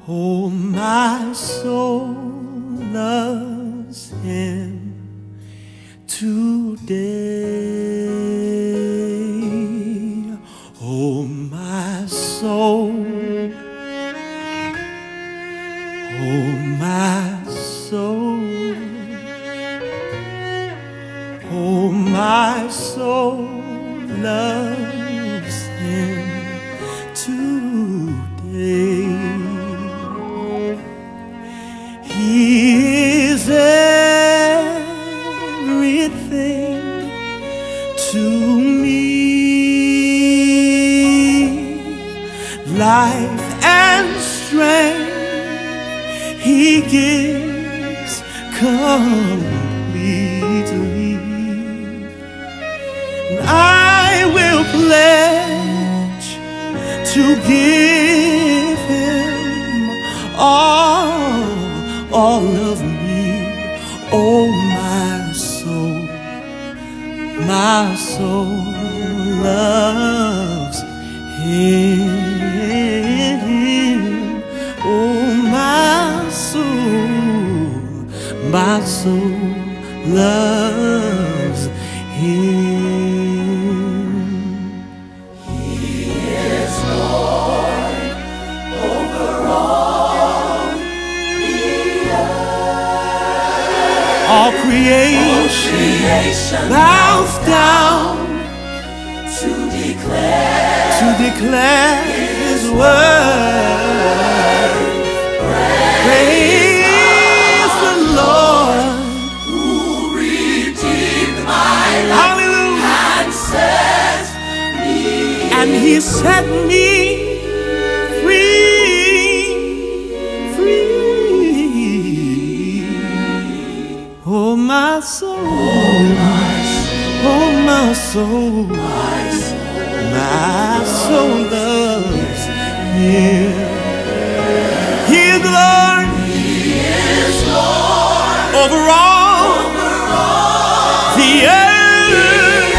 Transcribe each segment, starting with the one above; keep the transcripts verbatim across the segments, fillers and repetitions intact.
Oh, my soul loves him today. Oh, my soul, oh, my soul, oh, my soul loves him today. He is everything to me, life and strength he gives completely. And I will pledge to give him all, all of me. Oh, my soul, my soul loves him. Oh, my soul, my soul loves him. He is Lord over all the earth. All creation, all creation bows down to declare, to declare his word. Praise the Lord, who redeemed my life. hallelujah, And set me and he set me free, free. Oh, my soul, oh, my soul, oh, my soul, my soul, my soul loves him. He is the Lord, he is Lord over all over all the earth.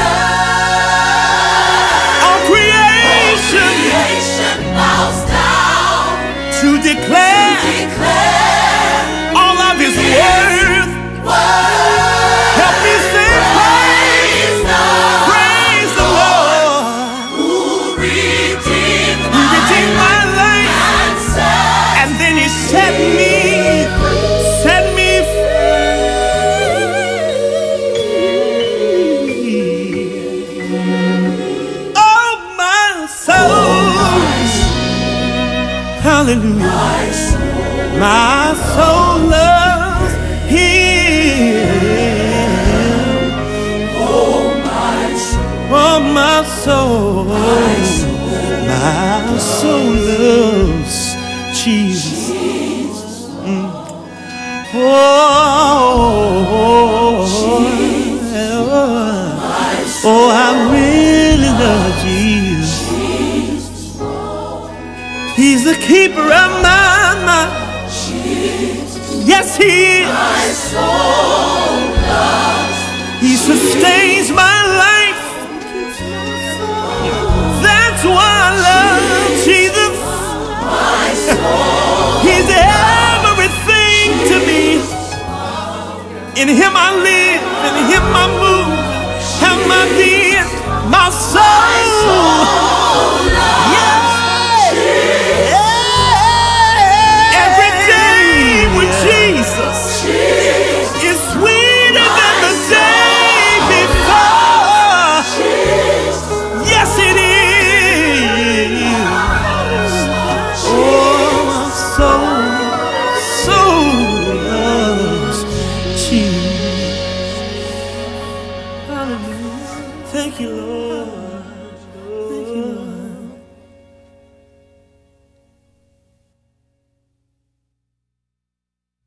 All creation, creation bows down to declare declare all of his worth. word. Help me sing praise, Praise the praise the Lord, who redeemed who my redeemed my life, and set and then he set me, set me free. Oh, my soul, hallelujah, my soul. my soul loves him. Oh, my soul, Oh, my soul, my soul, my soul loves Jesus. Mm. Oh, my soul, oh, I really love Jesus. Jesus, He's the keeper of my mind. Jesus, Yes, he is. my soul loves. He sustains my life. That's why I love Jesus. My soul, He's everything to me. In him I live.